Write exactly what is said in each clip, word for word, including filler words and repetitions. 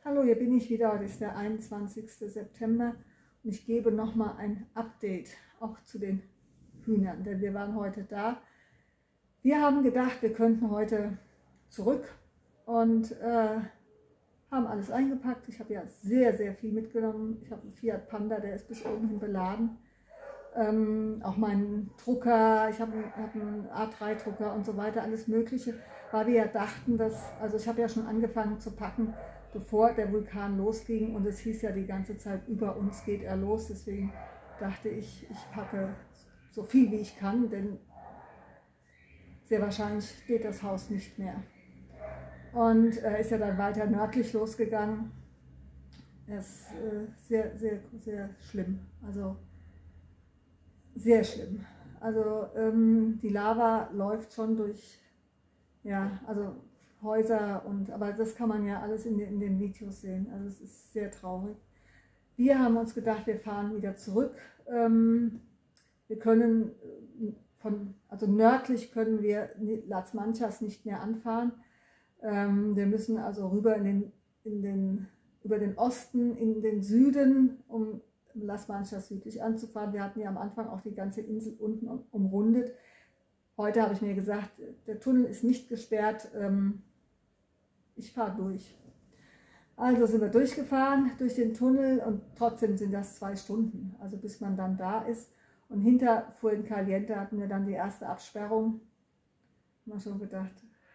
Hallo, hier bin ich wieder. Heute ist der einundzwanzigste September und ich gebe nochmal ein Update auch zu den Hühnern, denn wir waren heute da. Wir haben gedacht, wir könnten heute zurück und äh, haben alles eingepackt. Ich habe ja sehr, sehr viel mitgenommen. Ich habe einen Fiat Panda, der ist bis oben hin beladen. Ähm, auch meinen Drucker, ich habe einen, hab einen A drei Drucker und so weiter, alles Mögliche, weil wir ja dachten, dass, also ich habe ja schon angefangen zu packen, bevor der Vulkan losging und es hieß ja die ganze Zeit, über uns geht er los, deswegen dachte ich, ich packe so viel wie ich kann, denn sehr wahrscheinlich steht das Haus nicht mehr. Und er äh, ist ja dann weiter nördlich losgegangen. Es ist äh, sehr, sehr, sehr schlimm, also sehr schlimm. Also ähm, die Lava läuft schon durch, ja, also Häuser und, aber das kann man ja alles in den, in den Videos sehen, also es ist sehr traurig. Wir haben uns gedacht, wir fahren wieder zurück. Ähm, wir können von, also nördlich können wir Las Manchas nicht mehr anfahren. Ähm, wir müssen also rüber in den, in den, über den Osten in den Süden, um Las Manchas südlich anzufahren. Wir hatten ja am Anfang auch die ganze Insel unten um, umrundet. Heute habe ich mir gesagt, der Tunnel ist nicht gesperrt, ähm, ich fahre durch. Also sind wir durchgefahren durch den Tunnel und trotzdem sind das zwei Stunden, also bis man dann da ist. Und hinter Fuencaliente hatten wir dann die erste Absperrung. Haben wir schon gedacht,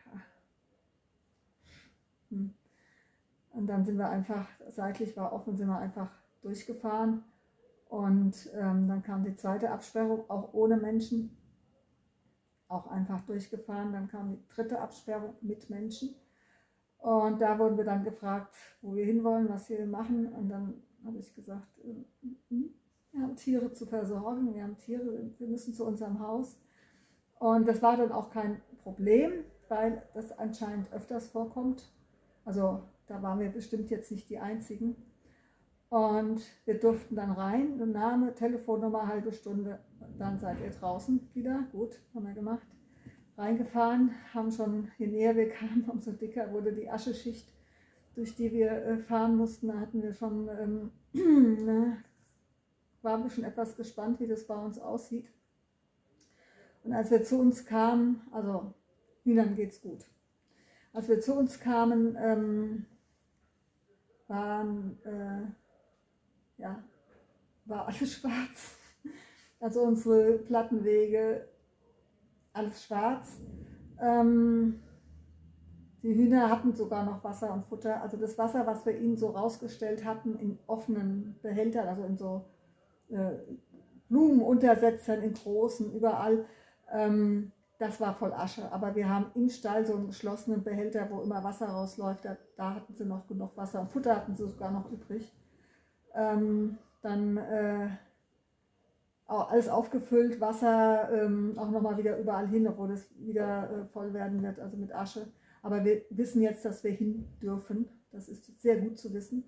hm. Und dann sind wir einfach, seitlich war offen, sind wir einfach durchgefahren. Und ähm, dann kam die zweite Absperrung, auch ohne Menschen, auch einfach durchgefahren. Dann kam die dritte Absperrung mit Menschen. Und da wurden wir dann gefragt, wo wir hinwollen, was wir machen. Und dann habe ich gesagt, wir haben Tiere zu versorgen, wir haben Tiere, wir müssen zu unserem Haus. Und das war dann auch kein Problem, weil das anscheinend öfters vorkommt. Also da waren wir bestimmt jetzt nicht die Einzigen. Und wir durften dann rein, Name, Telefonnummer, halbe Stunde, dann seid ihr draußen wieder. Gut, haben wir gemacht. Reingefahren, haben schon, je näher wir kamen, umso dicker wurde die Ascheschicht, durch die wir fahren mussten. Da hatten wir schon, ähm, ne, waren wir schon etwas gespannt, wie das bei uns aussieht. Und als wir zu uns kamen, also Hühnern geht's gut. Als wir zu uns kamen, ähm, waren, äh, ja, war alles schwarz. Also unsere Plattenwege, alles schwarz. Ähm, die Hühner hatten sogar noch Wasser und Futter. Also das Wasser, was wir ihnen so rausgestellt hatten in offenen Behältern, also in so äh, Blumenuntersetzern, in großen, überall, ähm, das war voll Asche. Aber wir haben im Stall so einen geschlossenen Behälter, wo immer Wasser rausläuft. Da, da hatten sie noch genug Wasser und Futter hatten sie sogar noch übrig. Ähm, dann äh, auch alles aufgefüllt, Wasser ähm, auch nochmal wieder überall hin, obwohl es wieder äh, voll werden wird, also mit Asche. Aber wir wissen jetzt, dass wir hin dürfen. Das ist sehr gut zu wissen.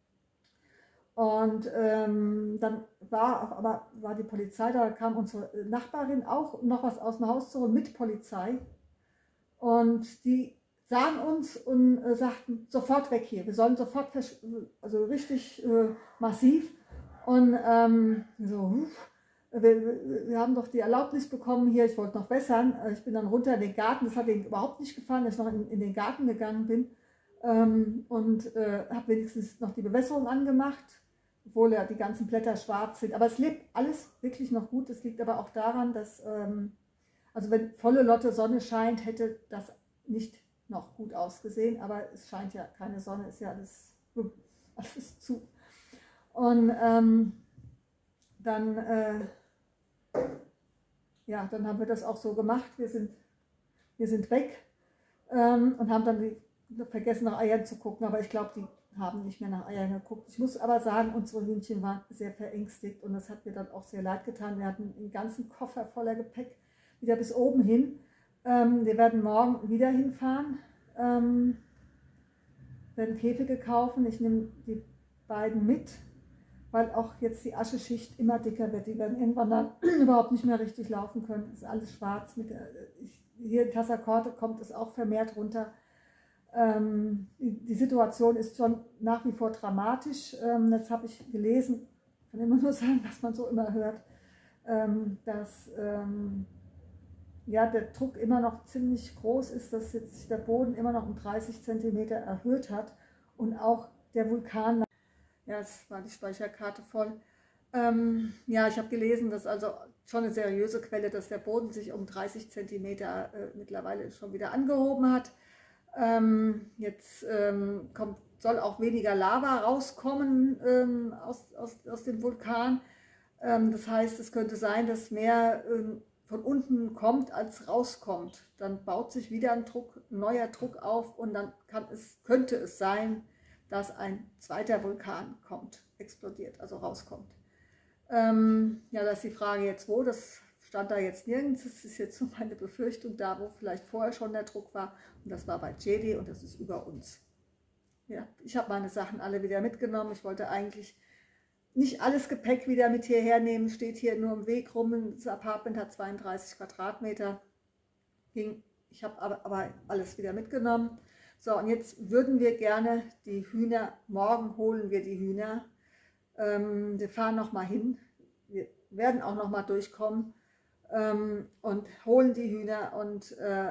Und ähm, dann war, aber war die Polizei, da kam unsere Nachbarin auch noch was aus dem Haus zurück mit Polizei. Und die sahen uns und äh, sagten, sofort weg hier. Wir sollen sofort, also richtig äh, massiv. Und ähm, so, wir, wir haben doch die Erlaubnis bekommen hier, ich wollte noch wässern. Ich bin dann runter in den Garten, das hat ihnen überhaupt nicht gefallen, dass ich noch in, in den Garten gegangen bin. Ähm, und äh, habe wenigstens noch die Bewässerung angemacht, obwohl ja die ganzen Blätter schwarz sind. Aber es lebt alles wirklich noch gut. Es liegt aber auch daran, dass, ähm, also wenn volle Lotte Sonne scheint, hätte das nicht noch gut ausgesehen. Aber es scheint ja keine Sonne, ist ja alles, alles zu. Und ähm, dann, äh, ja, dann haben wir das auch so gemacht. Wir sind, wir sind weg ähm, und haben dann die, vergessen nach Eiern zu gucken. Aber ich glaube, die haben nicht mehr nach Eiern geguckt. Ich muss aber sagen, unsere Hühnchen waren sehr verängstigt und das hat mir dann auch sehr leid getan. Wir hatten einen ganzen Koffer voller Gepäck, wieder bis oben hin. Ähm, wir werden morgen wieder hinfahren, ähm, werden Käfige kaufen. Ich nehme die beiden mit, weil auch jetzt die Ascheschicht immer dicker wird. Die werden irgendwann dann überhaupt nicht mehr richtig laufen können. Es ist alles schwarz. Mit, ich, hier in Tazacorte kommt es auch vermehrt runter. Ähm, die, die Situation ist schon nach wie vor dramatisch. Ähm, jetzt habe ich gelesen, ich kann immer nur sagen, was man so immer hört, ähm, dass ähm, ja, der Druck immer noch ziemlich groß ist, dass jetzt der Boden immer noch um dreißig Zentimeter erhöht hat und auch der Vulkan, ja, jetzt war die Speicherkarte voll. Ähm, ja, ich habe gelesen, dass also schon eine seriöse Quelle, dass der Boden sich um dreißig Zentimeter äh, mittlerweile schon wieder angehoben hat. Ähm, jetzt ähm, kommt, soll auch weniger Lava rauskommen ähm, aus, aus, aus dem Vulkan. Ähm, das heißt, es könnte sein, dass mehr ähm, von unten kommt, als rauskommt. Dann baut sich wieder ein, Druck, ein neuer Druck auf und dann kann es, könnte es sein, dass ein zweiter Vulkan kommt, explodiert, also rauskommt. Ähm, ja, das ist die Frage jetzt wo, das stand da jetzt nirgends, das ist jetzt so meine Befürchtung, da wo vielleicht vorher schon der Druck war und das war bei Jedi und das ist über uns. Ja, ich habe meine Sachen alle wieder mitgenommen, ich wollte eigentlich nicht alles Gepäck wieder mit hierher nehmen, steht hier nur im Weg rum. Das Apartment hat zweiunddreißig Quadratmeter. Ich habe aber, aber alles wieder mitgenommen. So, und jetzt würden wir gerne die Hühner, morgen holen wir die Hühner. Ähm, wir fahren nochmal hin. Wir werden auch nochmal durchkommen ähm, und holen die Hühner. Und äh,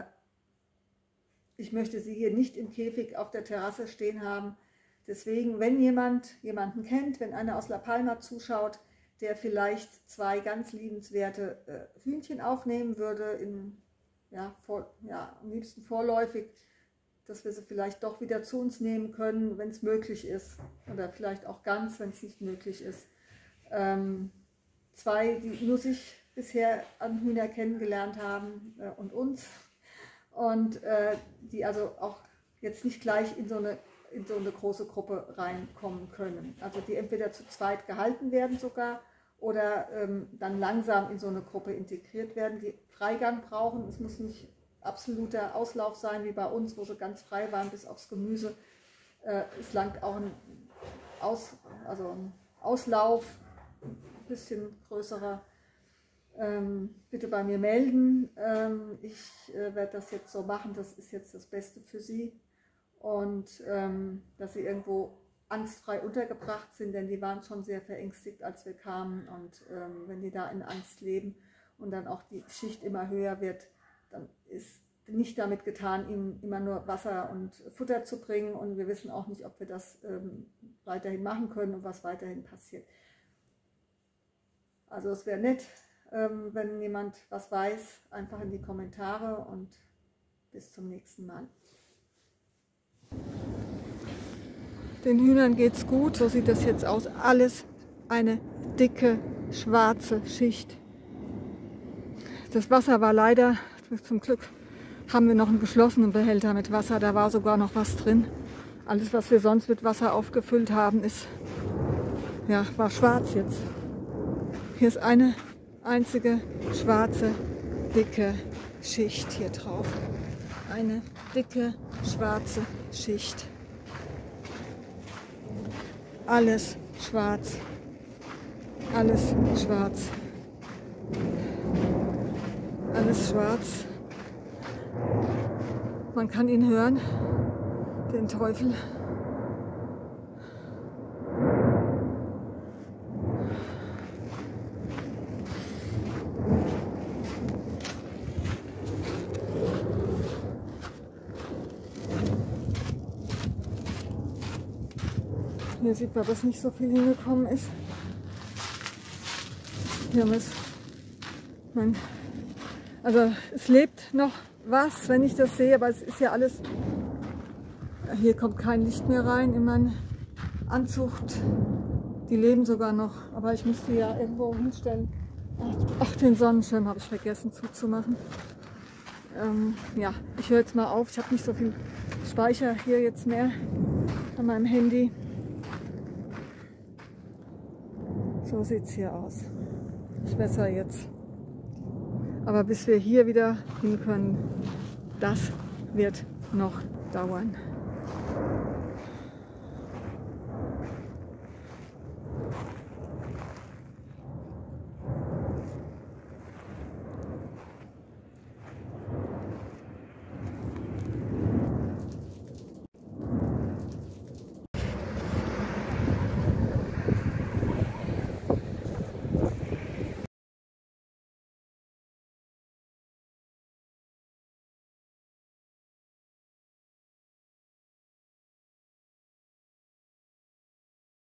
ich möchte sie hier nicht im Käfig auf der Terrasse stehen haben. Deswegen, wenn jemand jemanden kennt, wenn einer aus La Palma zuschaut, der vielleicht zwei ganz liebenswerte äh, Hühnchen aufnehmen würde, in, ja, vor, ja, am liebsten vorläufig, dass wir sie vielleicht doch wieder zu uns nehmen können, wenn es möglich ist. Oder vielleicht auch ganz, wenn es nicht möglich ist. Ähm, zwei, die nur sich bisher an Hühner kennengelernt haben äh, und uns. Und äh, die also auch jetzt nicht gleich in so eine in so eine große Gruppe reinkommen können. Also die entweder zu zweit gehalten werden sogar oder ähm, dann langsam in so eine Gruppe integriert werden, die Freigang brauchen. Es muss nicht absoluter Auslauf sein wie bei uns, wo sie ganz frei waren bis aufs Gemüse. Äh, es langt auch ein, Aus, also ein Auslauf, ein bisschen größerer. Ähm, bitte bei mir melden. Ähm, ich äh, werde das jetzt so machen, das ist jetzt das Beste für Sie. Und ähm, dass sie irgendwo angstfrei untergebracht sind, denn die waren schon sehr verängstigt, als wir kamen. Und ähm, wenn die da in Angst leben und dann auch die Schicht immer höher wird, dann ist nicht damit getan, ihnen immer nur Wasser und Futter zu bringen. Und wir wissen auch nicht, ob wir das ähm, weiterhin machen können und was weiterhin passiert. Also es wäre nett, ähm, wenn jemand was weiß, einfach in die Kommentare und bis zum nächsten Mal. Den Hühnern geht's gut, so sieht das jetzt aus. Alles eine dicke, schwarze Schicht. Das Wasser war leider, zum Glück haben wir noch einen geschlossenen Behälter mit Wasser, da war sogar noch was drin. Alles, was wir sonst mit Wasser aufgefüllt haben, ist, ja, war schwarz jetzt. Hier ist eine einzige schwarze, dicke Schicht hier drauf. Eine dicke, schwarze Schicht. Alles schwarz. Alles schwarz. Alles schwarz. Man kann ihn hören, den Teufel. Hier sieht man, dass nicht so viel hingekommen ist. Hier haben wir es. Man, also es lebt noch was, wenn ich das sehe, aber es ist ja alles. Hier kommt kein Licht mehr rein in meine Anzucht. Die leben sogar noch, aber ich musste ja irgendwo hinstellen. Ach, den Sonnenschirm habe ich vergessen zuzumachen. Ähm, ja, ich höre jetzt mal auf. Ich habe nicht so viel Speicher hier jetzt mehr an meinem Handy. So sieht es hier aus. Ich wässer jetzt. Aber bis wir hier wieder hin können, das wird noch dauern.